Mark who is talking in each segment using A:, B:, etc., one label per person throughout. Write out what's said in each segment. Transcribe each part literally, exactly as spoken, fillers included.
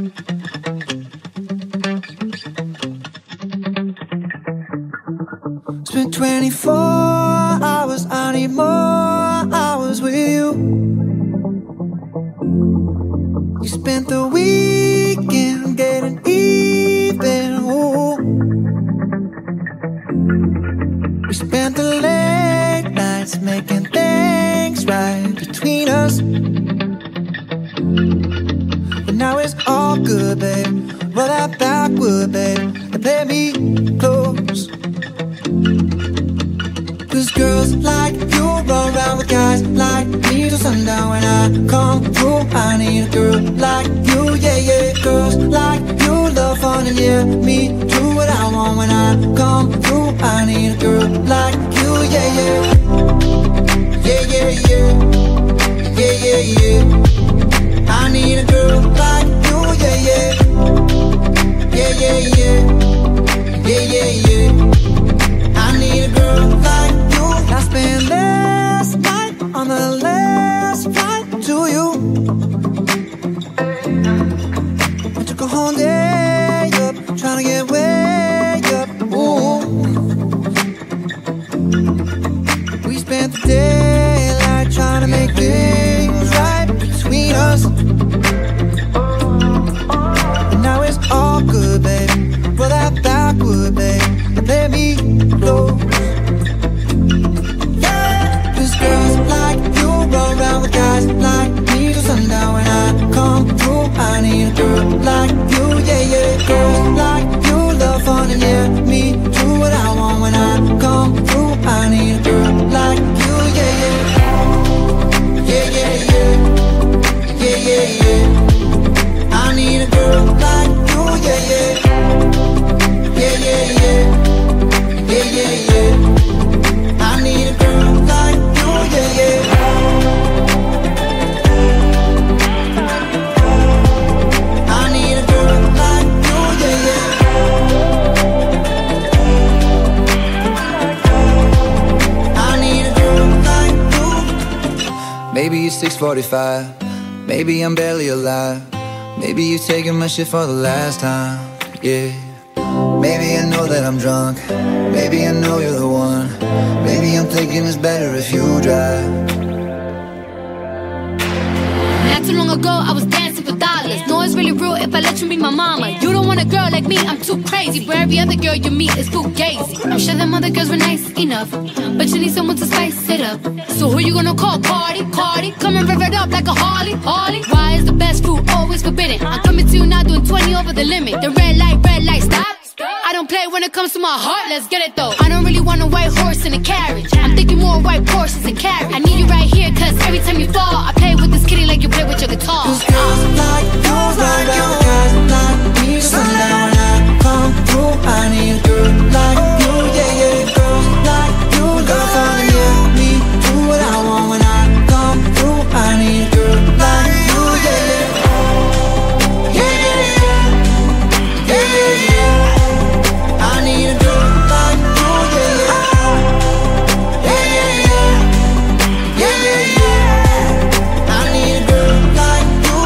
A: Spent twenty-four hours, I need more hours with you. You spent the weekend getting even, ooh. We spent the late nights making things right between us. But now it's all good, babe. Roll that backwood, babe, and play me close. Cause girls like you run around with guys like me till sundown. When I come through, I need a girl like you, yeah, yeah. Girls like you love fun and yeah, me do what I want. When I come through, I need a girl like you, yeah, yeah. Yeah, yeah, yeah. Yeah, yeah, yeah. I need a girl like you, yeah, yeah. Yeah, yeah, yeah. Yeah, yeah, yeah. I need a girl like you. I spent last night on the last flight to you. I took a whole day up, trying to get way up, ooh. We spent the daylight trying to make things right between us. And now it's all good, baby. Roll that backwood, babe, and let me close. Yeah, cause girls like you run around with guys like me till sundown. When I come through, I need a girl like you, yeah, yeah. Girls like you love fun and yeah, me do what I want. When I come through, I need a girl like you, yeah, yeah. Yeah, yeah, yeah. Yeah, yeah, yeah. I need a girl like you, yeah, yeah. Yeah, yeah, yeah. Yeah, yeah, yeah. I need a girl like you, yeah, yeah. I need a girl like you, yeah, yeah. I need a girl like you. Maybe it's six forty-five. Maybe I'm barely alive. Maybe you're taking my shit for the last time, yeah. Maybe I know that I'm drunk. Maybe I know you're the one. Maybe I'm thinking it's better if you drive.
B: Not too long ago, I was dancing for dollars. No, it's really real if I let you be my mama. You don't want a girl like me, I'm too crazy. Where every other girl you meet is fugazi. I'm sure them other girls were nice enough, but you need someone to spice it up. So who you gonna call? Cardi, Cardi. Come and rev it up like a Harley, Harley. Why is the best food always forbidden? I'm coming to you now doing twenty over the limit. The red light, red light, stop. I don't play when it comes to my heart, let's get it though. I don't really want a white horse in a carriage. I'm thinking more white Porsches and carriage. I need you right here, cause every time you fall, I play with this kitty like you play with your guitar.
A: Cause girls like you, like you, guys like me, sundown. When I come through, I need a girl like you, yeah, yeah. Girls like you, love fun, yeah, me do what I want. When I come through, I need a girl like you, yeah, yeah. Yeah, yeah, yeah. Yeah, yeah, yeah. I need a girl like you, yeah, yeah. Yeah, yeah, yeah. Yeah, yeah, yeah. I need a girl like you.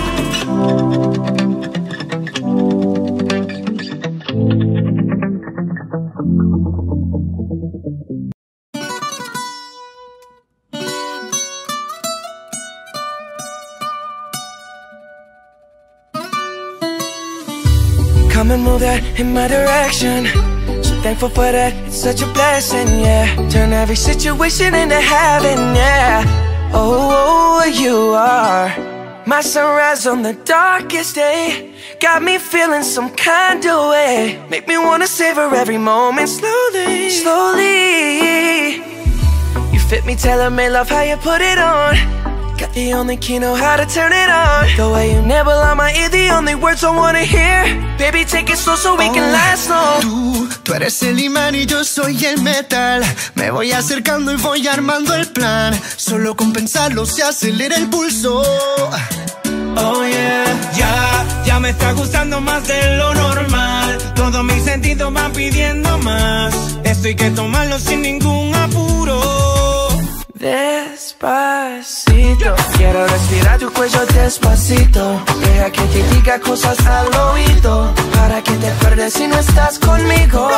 C: Come and move that in my direction. So thankful for that, it's such a blessing, yeah. Turn every situation into heaven, yeah. Oh, you are my sunrise on the darkest day. Got me feeling some kind of way. Make me wanna savor every moment slowly, slowly. You fit me, tailor-made, love how you put it on. Got the only key, know how to turn it on. The way you nibble on my ear, the only words I wanna hear. Baby, take it slow so we can last long.
D: Tú, tú eres el imán y yo soy el metal. Me voy acercando y voy armando el plan. Solo con pensarlo se acelera el pulso.
E: Oh yeah, ya, ya me está gustando más de lo normal. Todos mis sentidos van pidiendo más. Esto hay que tomarlo sin ningún apuro.
C: Despacito, despacito. Quiero respirar tu cuello despacito. Deja que te diga cosas al oído, para que te pierdas si no estás conmigo.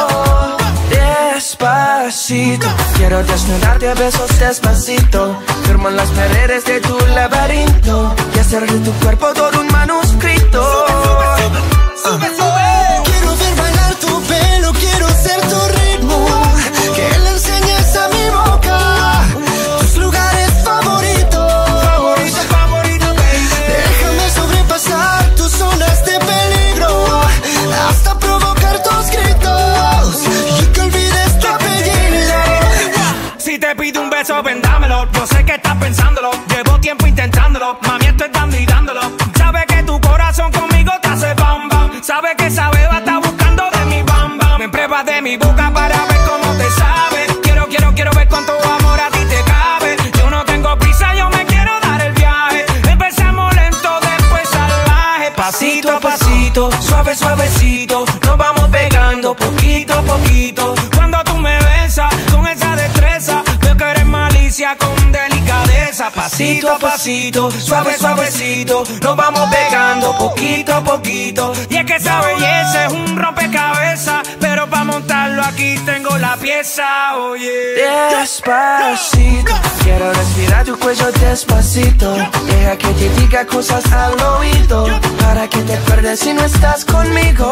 C: Despacito, quiero desnudarte a besos despacito. Firmo en las paredes de tu laberinto y hacer de tu cuerpo todo un manuscrito.
D: Sube, sube, sube. Quiero ver bailar tu pelo, quiero ser tu ritmo. Que le enseñes a mi boca tus lugares favoritos.
E: Favorito, favorito, baby.
D: Déjame sobrepasar tus zonas de peligro, hasta provocar tus gritos y que olvides tu apellido.
E: Si te pido un beso, ven dámelo. Yo sé que estás pensándolo, llevo tiempo intentándolo. Mami, estoy dando y dándolo. Sabes que tu corazón conmigo te hace bam bam. Sabes que esa beba está buscando de mi bam bam. Me pruebas de mi boca para ver cómo te sabe. Quiero, quiero, quiero ver cuánto amor a ti te cabe. Yo no tengo prisa, yo me quiero dar el viaje. Empezamos lento, después salvaje. Pasito a pasito, suave, suavecito. Nos vamos pegando poquito a poquito. Cuando tú me besas con esa destreza, veo que eres malicia con delicadeza. Pasito a pasito, suave, suavecito. Nos vamos pegando poquito a poquito. Y es que esa belleza es un rompecabezas, pero para montarlo aquí tengo la pieza, oye.
C: Despacito, quiero respirar tu cuello despacito. Deja que te diga cosas al oído, para que te pierdas si no estás conmigo.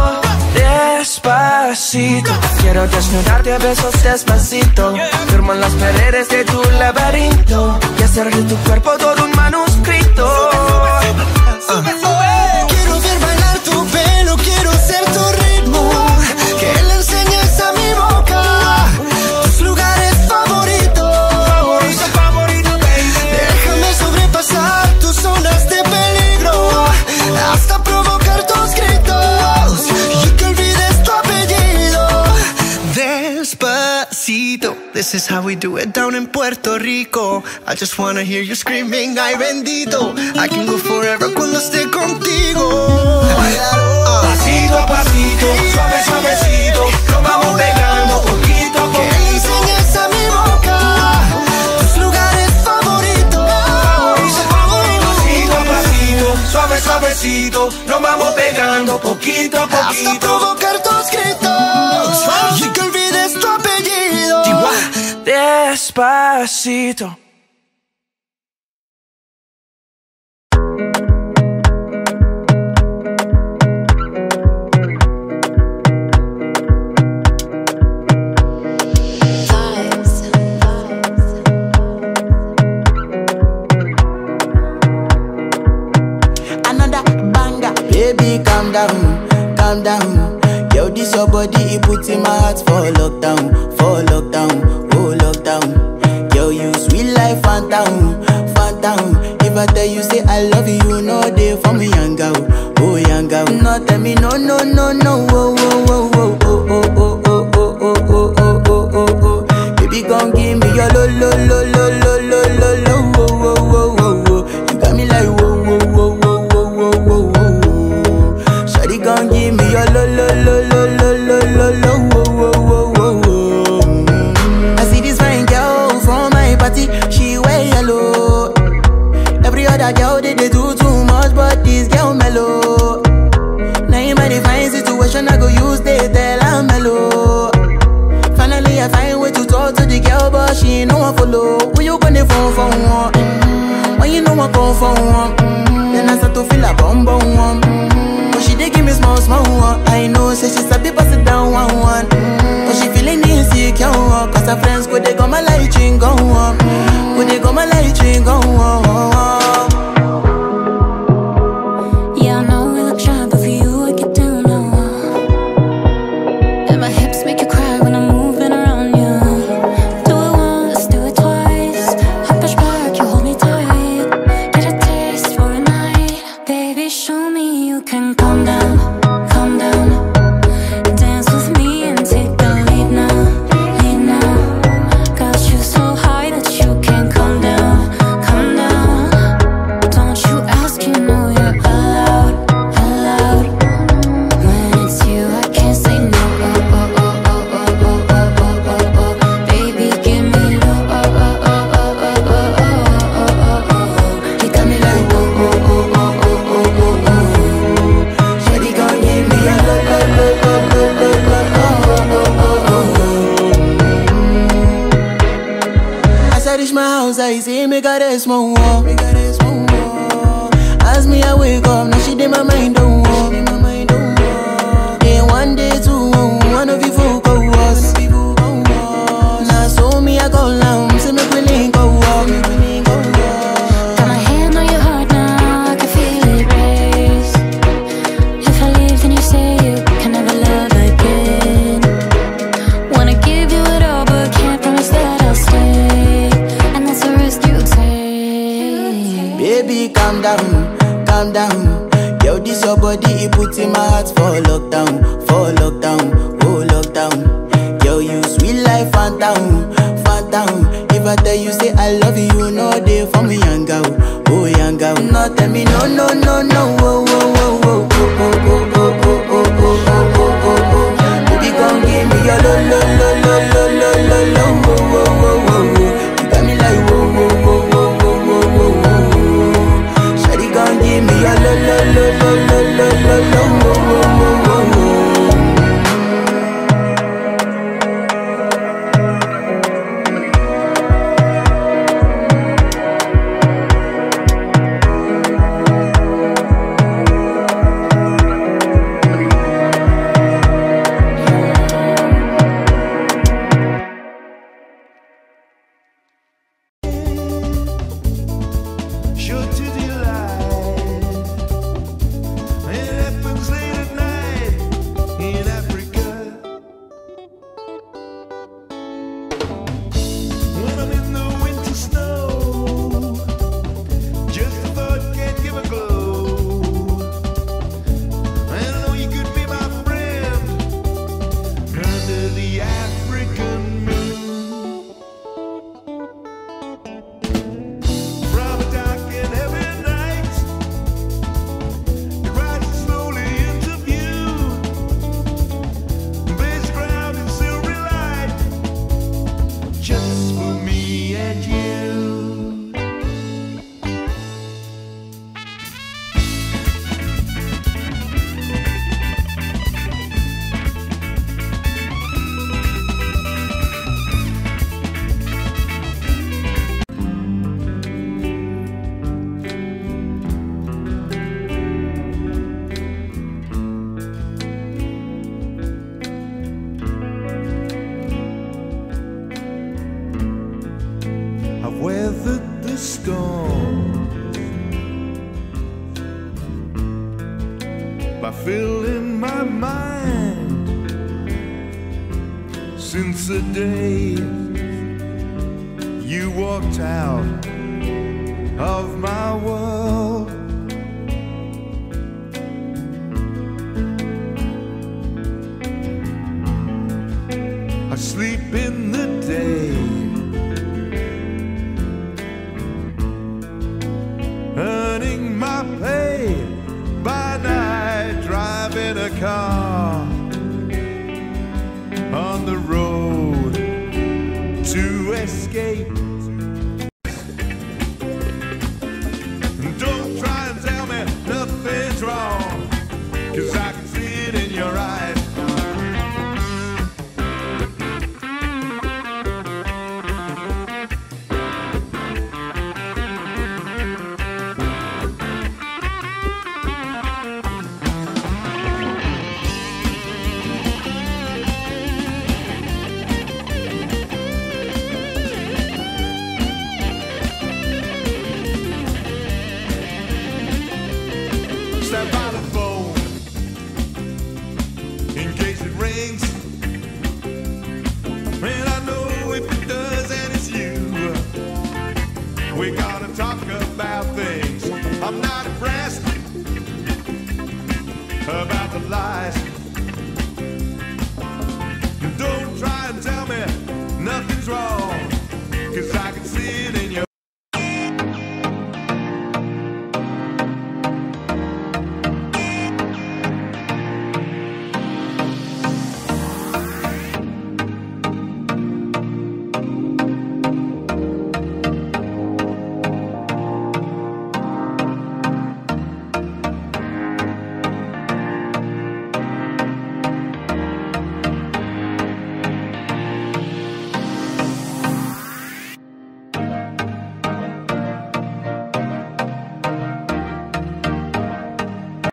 C: Despacito, quiero desnudarte a besos despacito. Firmo en las paredes de tu laberinto y hacer de tu cuerpo todo un manuscrito.
D: Sube, sube. Quiero ver bailar tu pelo, quiero ser tu ritmo. Que le enseñes a mi boca tus lugares favoritos.
E: Favorito, favorito, baby.
D: Déjame sobrepasar tus zonas de peligro, hasta provocar tus gritos y que olvides tu apellido. Despacito, this is how we do it down in Puerto Rico. I just wanna hear you screaming, ay bendito. I can go forever cuando esté contigo.
E: Pasito a pasito, suave, suavecito. Nos vamos pegando poquito a
D: Que le
E: poquito.
D: enseñes a mi boca tus lugares favoritos.
E: Pasito a pasito, suave, suavecito. Nos vamos pegando poquito a
D: Hasta
E: poquito.
D: provocar tus gritos y que olvides tu apellido.
C: Despacito.
F: Another banger. Baby, calm down, calm down. Yo, this your body, it puts in my heart for lockdown, for lockdown, oh lockdown. Yo, you sweet life, phantom, phantom. If I tell you say I love you, no day for me, young girl, oh young girl. No tell me no, no, no, no, oh, oh, oh, oh, oh, oh, oh, oh, oh, oh, oh, oh, oh, oh. Baby, gon' give me your lo, lo, lo, lo, lo, lo, lo, lo, oh, oh, oh, oh, oh. You got me like whoa, whoa, whoa, whoa, whoa, whoa, whoa, whoa. Shawty gon' give me your lo, lo, lo, lo, lo, lo, lo, lo, whoa, whoa, whoa, whoa. Mm. I see this fine girl from my party, she wear yellow. Every other girl they, they do too much, but this girl mellow. Now in my divine situation, I go use they tell I'm mellow. Finally I find way to talk to the girl, but she ain't no one follow. Who you gonna phone for one? Mm-hmm. When you know I come for one, mm-hmm. Then I start to feel a bum bum one. Mm-hmm. But she dey give me small small one. I know say she sabi pass it down one one. Mm-hmm. But she feeling insecure, cause her friends go they go my light ring go on. Go they go my light ring go on.
B: Yeah, I know we look shy, but for you I get down low. And my hips make you cry when I'm moving around you. Do it once, do it twice. I push back, you hold me tight. Get a taste for a night. Baby, show me you can calm down, calm down. Dance with me and take the lead now, lead now. Got you so high that you can't calm down, calm down.
F: like, say, make her rest more. Make her rest more. As me, I wake up, now she did my mind, don't walk. Then one day, two, one of you folk go was. Now, so me, I go down, say, make we link go walk.
B: Got my hand on your heart now, I can feel it race. If I leave, then you say you can never love again. Wanna give you it all, but can't promise that I'll stay. And that's a risk you take.
F: Baby, calm down, calm down. Yo, this your body, it puts in my heart for lockdown, for lockdown, oh lockdown. Yo, you sweet life, phantom, phantom. If I tell you, say I love you, no day for me, young girl, oh young girl. No, tell me, no, no, no, no, oh, oh, oh, oh, oh, oh, oh, oh, oh, oh, oh, oh, oh, oh. Baby, come give me your lo, lo, lo, lo, lo, lo, lo, lo, oh, oh, oh, oh, oh. You got me like, oh, oh, oh, oh, oh, oh, oh, oh. Shawty, come give me your lo, lo, lo, lo, lo, lo, lo, lo, oh, oh, oh, oh, oh.
G: Sure to delight. It happens late at night in Africa. When I'm in the winter snow, just a thought can give a glow. I know you could be my friend under the African moon. From a dark and heavy night, it rises slowly into view. Blaze ground in silvery light, just for me and you. I've weathered the storm by filling my mind since the day you walked out of my world. I sleep in the day, earning my pay by night, driving a car on the road to escape. Don't try and tell me nothing's wrong, 'cause I can see it in your eyes. Stand by the phone in case it rings. And I know if it does, and it's you, we gotta talk about things. I'm not impressed about the lies